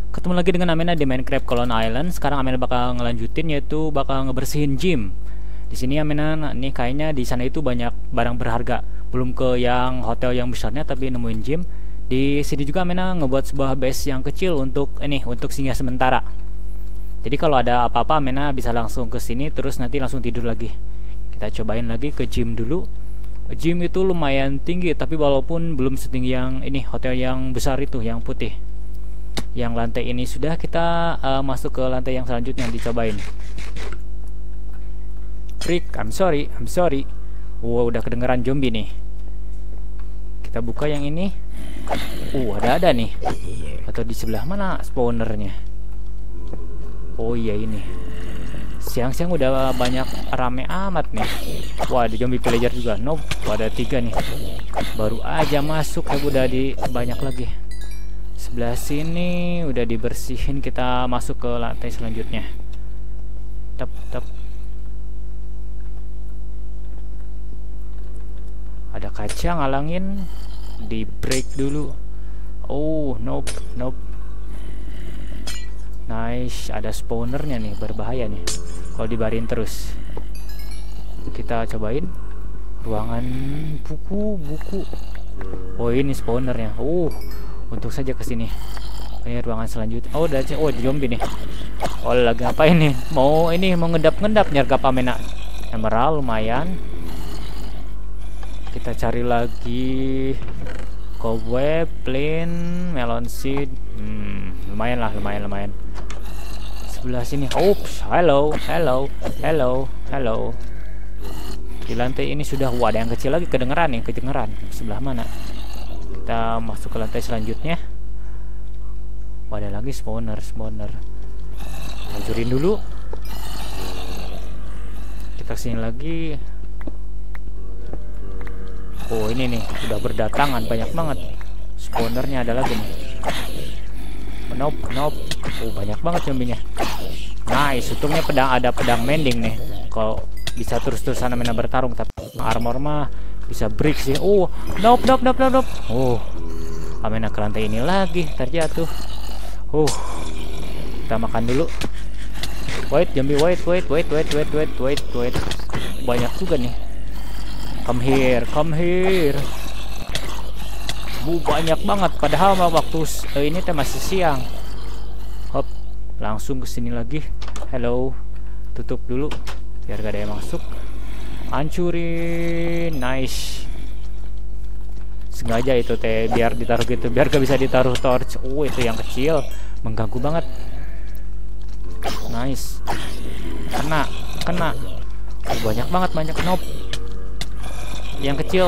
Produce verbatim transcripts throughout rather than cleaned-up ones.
Ketemu lagi dengan Amena di Minecraft Colon Island. Sekarang Amena bakal ngelanjutin, yaitu bakal ngebersihin gym. Di sini Amena nih kayaknya di sana itu banyak barang berharga. Belum ke yang hotel yang besarnya, tapi nemuin gym. Di sini juga Amena ngebuat sebuah base yang kecil untuk ini, untuk singgah sementara. Jadi kalau ada apa-apa Amena bisa langsung ke sini, terus nanti langsung tidur lagi. Kita cobain lagi ke gym dulu. Gym itu lumayan tinggi, tapi walaupun belum setinggi yang ini hotel yang besar itu, yang putih. Yang lantai ini sudah, kita uh, masuk ke lantai yang selanjutnya dicobain. Freak, I'm sorry, I'm sorry. Wow, udah kedengeran zombie nih. Kita buka yang ini. Uh, ada-ada nih. Atau di sebelah mana spawnernya? Oh iya ini. Siang-siang udah banyak rame amat nih. Wah, ada zombie villager juga. Nope, wah, ada tiga nih. Baru aja masuk, eh udah di banyak lagi. Sebelah sini udah dibersihin, kita masuk ke lantai selanjutnya. Tep, tep. Ada kaca ngalangin, di break dulu. Oh, nope, nope. Nice, ada spawnernya nih, berbahaya nih kalau dibarin terus. Kita cobain ruangan buku, buku. Oh, ini spawnernya. Uh, untung saja kesini. Ini ruangan selanjutnya. Oh, udah, oh, zombie nih. Oh, lagi ngapain nih? Mau ini mau ngedap-ngedap nyergap Amena. Emerald lumayan. Kita cari lagi cobweb, plain, melon seed. Hmm, lumayan lah, lumayan, lumayan. Sebelah sini. Oops, hello, hello, hello, hello. Di lantai ini sudah, wah, ada yang kecil lagi, kedengeran nih, kedengeran. Sebelah mana? Kita masuk ke lantai selanjutnya. Wah, ada lagi spawner, spawner. Hancurin dulu. Kita sini lagi. Oh, ini nih, udah berdatangan banyak banget. Spawnernya ada lagi nih. Nope, nope. Oh, banyak banget zombie-nya. Nice, untungnya pedang, ada pedang mending nih. Kalau bisa terus-terusan Amena bertarung, tapi armor mah bisa break sih. Oh, nope, nope, nope, nope, nope. Oh, Amena ke lantai ini lagi, terjatuh. Uh, kita makan dulu. Wait, zombie, wait, wait, wait, wait, wait, wait, wait, wait. Banyak juga nih. Come here, come here. Bu, banyak banget. Padahal waktu uh, ini teh masih siang. Hop, langsung ke sini lagi. Hello. Tutup dulu biar gak ada yang masuk. Hancurin. Nice. Sengaja itu teh biar ditaruh gitu, biar gak bisa ditaruh torch. Oh, itu yang kecil mengganggu banget. Nice. Kena, kena. Oh, banyak banget, banyak. Nope. Yang kecil.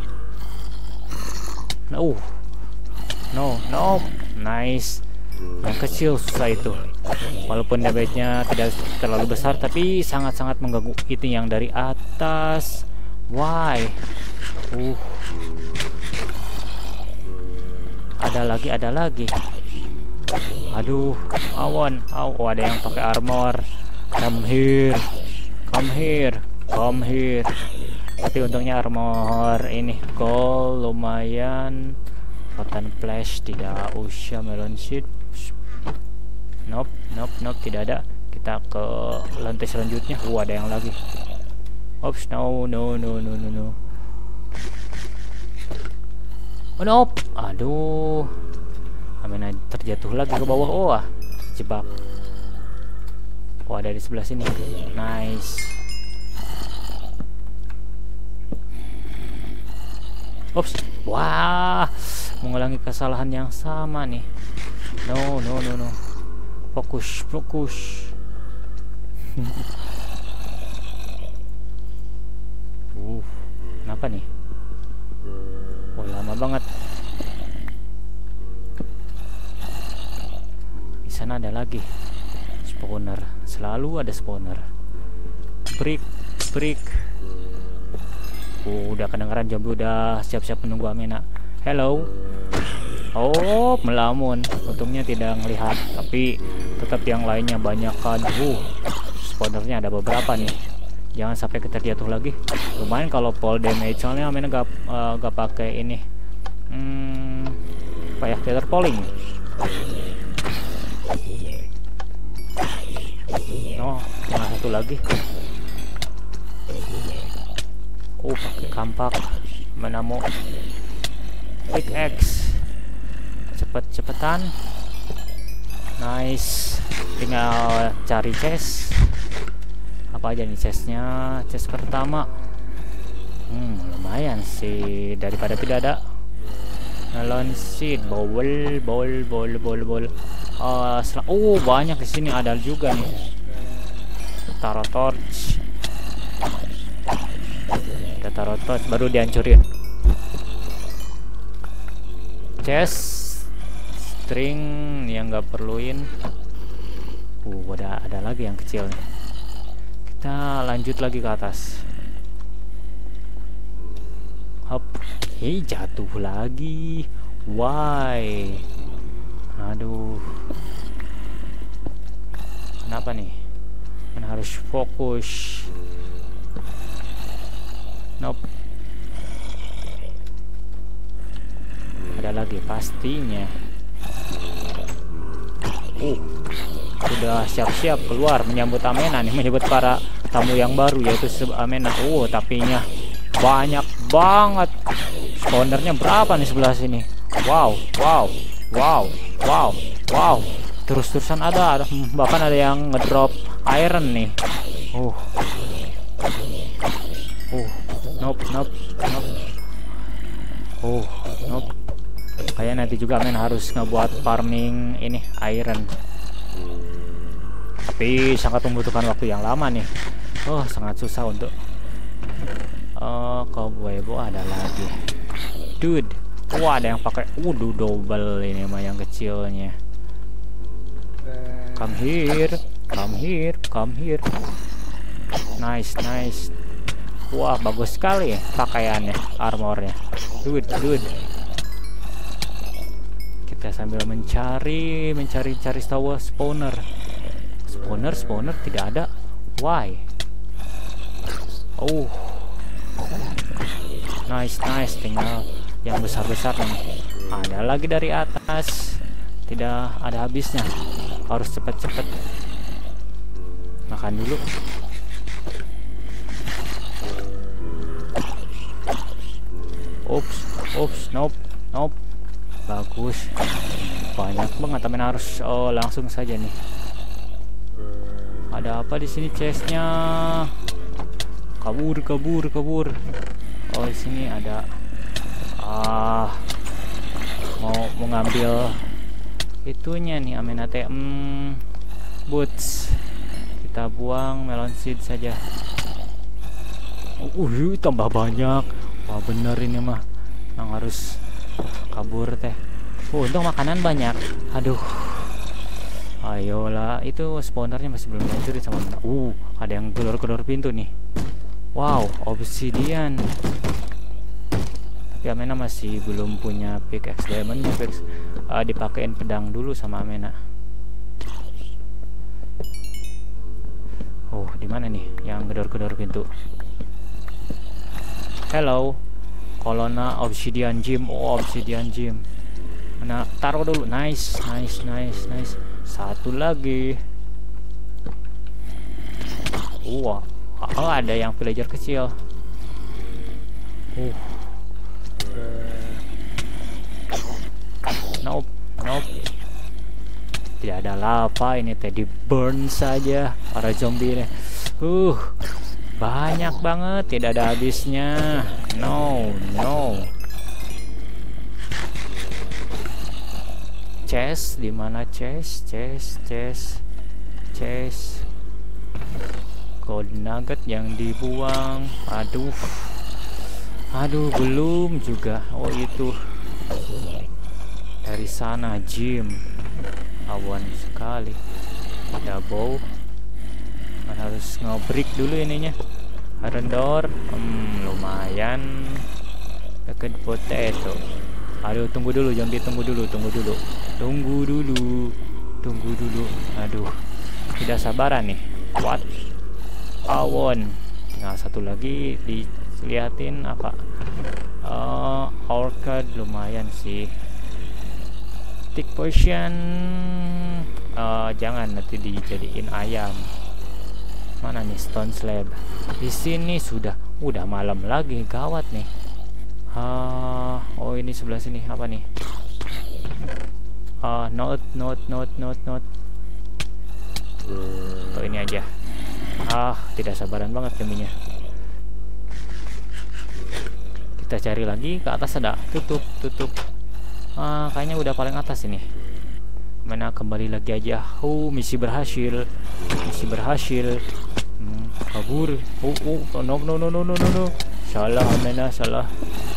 No, no, no, nice. Yang kecil susah itu. Walaupun damage-nya tidak terlalu besar, tapi sangat-sangat mengganggu. Itu yang dari atas. Why? Uh, ada lagi, ada lagi. Aduh, awan. Oh, ada yang pakai armor. Come here, come here, come here. Tapi untungnya armor ini gold lumayan. Rotten flash tidak usah, melon seed. Nope, nope, nope, tidak ada. Kita ke lantai selanjutnya. Wah, ada yang lagi. Oops, no, no, no, no, no, no. Oh, nope. Aduh, Amena terjatuh lagi ke bawah. Oh, ah, terjebak. Oh, ada di sebelah sini. Nice. Ops, wah, mengulangi kesalahan yang sama nih. No, no, no, no. Fokus, fokus. uh, kenapa nih? Oh, lama banget. Di sana ada lagi spawner. Selalu ada spawner. Break, break. Oh, udah kedengeran zombie, udah siap-siap menunggu Amena. Hello. Oh, melamun. Untungnya tidak ngelihat, tapi tetap yang lainnya banyak kan. Uh, spawnernya ada beberapa nih. Jangan sampai kita terjatuh lagi. Lumayan kalau fall damage, soalnya Amena gak, uh, gak pakai ini. Hmm, apa ya, tether falling. satu lagi. Oh, pakai kampak. Mana mau pickaxe. Cepet-cepetan. Nice. Tinggal cari chest. Apa aja nih chestnya? Chest pertama. Hmm, lumayan sih, daripada tidak ada. Melon seed, bowl, bowl, bowl, bowl, bowl. Uh, oh, banyak di sini ada juga nih. Taruh torch. Kita taruh torch baru dihancurin. Chest, string yang nggak perluin. Uh, ada ada lagi yang kecil nih. Kita lanjut lagi ke atas. Hop, hei, jatuh lagi. Why? Aduh, kenapa nih? Kan harus fokus. Nope. Ada lagi pastinya. Uh, sudah siap-siap keluar menyambut Amena nih, menyambut para tamu yang baru yaitu Amena. Oh, tapinya banyak banget. Spawnernya berapa nih sebelah sini? Wow, wow, wow, wow, wow. Terus-terusan ada, ada bahkan ada yang ngedrop iron nih. Uh, uh, nope, nope, nope. Oh, nope. Kayak nanti juga men harus ngebuat farming ini iron. Tapi sangat membutuhkan waktu yang lama nih. Oh, sangat susah untuk. Oh, cowboy bo ada lagi. Dude, wah ada yang pakai udah double ini mah yang kecilnya. Come here, come here, come here. Nice, nice. Wah, bagus sekali ya pakaiannya, armornya. Dude, dude. Kita sambil mencari, mencari, cari tahu spawner. Spawner, spawner tidak ada. Why? Oh. Nice, nice. Tinggal yang besar-besar nih. Ada lagi dari atas. Tidak ada habisnya. Harus cepat-cepat. Makan dulu. Oops, oops, nope, nope. Bagus. Banyak banget, tapi harus oh langsung saja nih. Ada apa di sini chestnya? Kabur, kabur, kabur. Oh, di sini ada. Ah, mau mau ngambil itunya nih, Amena T M boots. Kita buang melon seed saja. Uh, tambah banyak. Wah, bener ini mah yang harus kabur teh. Oh, untung makanan banyak. Aduh. Ayolah, itu spawnernya masih belum hancurin sama mana. Uh, ada yang gedor-gedor pintu nih. Wow, obsidian. Tapi Amena masih belum punya pickaxe diamondnya. Pickaxe uh, dipakein pedang dulu sama Amena. Oh, di mana nih yang gedor-gedor pintu? Hello, Kolona Obsidian Gym. Oh, Obsidian Gym. Mana? Taruh dulu. Nice, nice, nice, nice. Satu lagi. Wah, oh, ada yang villager kecil. Uh. Nope, nope. Tidak ada lava ini, tadi burn saja para zombie ini. Uh, banyak banget, tidak ada habisnya. No, no. Chest, di mana chest? Chest, chest, chest. Gold nugget yang dibuang. Aduh, aduh, belum juga. Oh, itu dari sana gym. Awan sekali. Ada bow. Man harus nge-break dulu ininya. Iron door. Hmm, lumayan. Deket potato. Aduh, tunggu dulu, jangan ditunggu dulu, tunggu dulu. Tunggu dulu. Tunggu dulu. Aduh. Tidak sabaran nih. What? Awon. Nah, satu lagi dilihatin apa? Uh, orchid lumayan sih. Tick potion. Uh, jangan nanti dijadiin ayam. Mana nih stone slab? Di sini sudah udah malam lagi, gawat nih. Ah, oh ini sebelah sini apa nih? Ah, note note note note note. Oh ini aja. Ah, tidak sabaran banget deminya. Kita cari lagi ke atas ada tutup tutup. Ah, kayaknya udah paling atas ini. Mana kembali lagi aja. Oh, misi berhasil. Misi berhasil. Hmm, kabur. Oh, oh, no no no no no no. Salah, mana salah.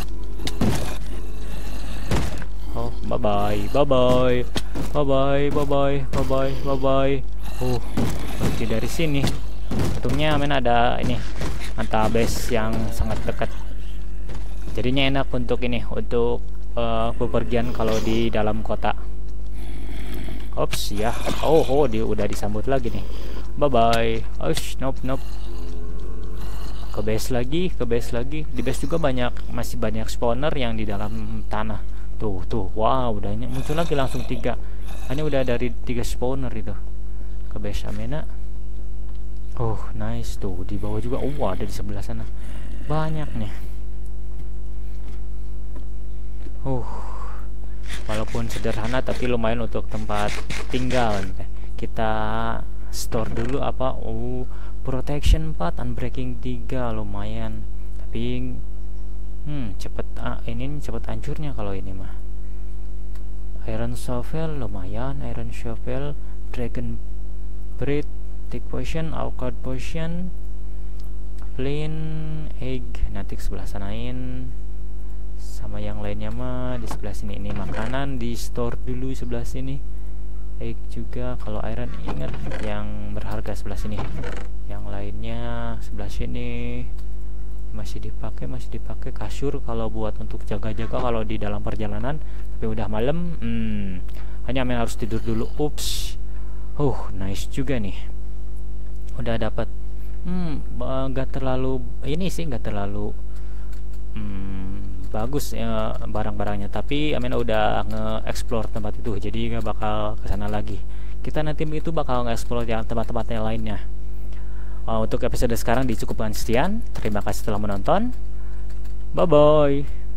Oh, bye bye. Bye bye. Bye bye, bye bye, bye bye, bye bye. Oh, berarti dari sini. Untungnya men ada ini manta base yang sangat dekat. Jadinya enak untuk ini, untuk uh, bepergian kalau di dalam kota. Ops ya. Oh, oh dia udah disambut lagi nih. Bye bye. Osh, nope nope. Ke base lagi, ke base lagi. Di base juga banyak, masih banyak spawner yang di dalam tanah. Tuh, tuh. Wow, udah muncul lagi langsung tiga. Hanya udah dari tiga spawner itu. Ke base Amena. Oh, nice tuh. Di bawah juga. Oh, ada di sebelah sana. Banyak nih. Uh. Walaupun sederhana tapi lumayan untuk tempat tinggal. Kita store dulu apa? Oh, protection empat, unbreaking tiga lumayan. Tapi hmm, cepet ah, ini cepet hancurnya kalau ini mah. Iron shovel lumayan, iron shovel, dragon bread, tick potion, awkward potion, flint, egg, nanti sebelah sanain. Sama yang lainnya mah di sebelah sini. Ini makanan di store dulu sebelah sini. Egg juga. Kalau iron ingat yang berharga sebelah sini. Yang lainnya sebelah sini masih dipakai, masih dipakai. Kasur kalau buat untuk jaga-jaga kalau di dalam perjalanan. Tapi udah malam, hmm, hanya main harus tidur dulu. Ups. Uh, nice juga nih. Udah dapat. Hmm, nggak terlalu ini sih, nggak terlalu hmm, bagus ya barang-barangnya, tapi Amena udah nge-explore tempat itu, jadi nggak bakal kesana lagi. Kita nanti itu bakal nge-explore yang tempat-tempatnya lainnya. Uh, untuk episode sekarang dicukupkan sekian. Terima kasih telah menonton. Bye bye.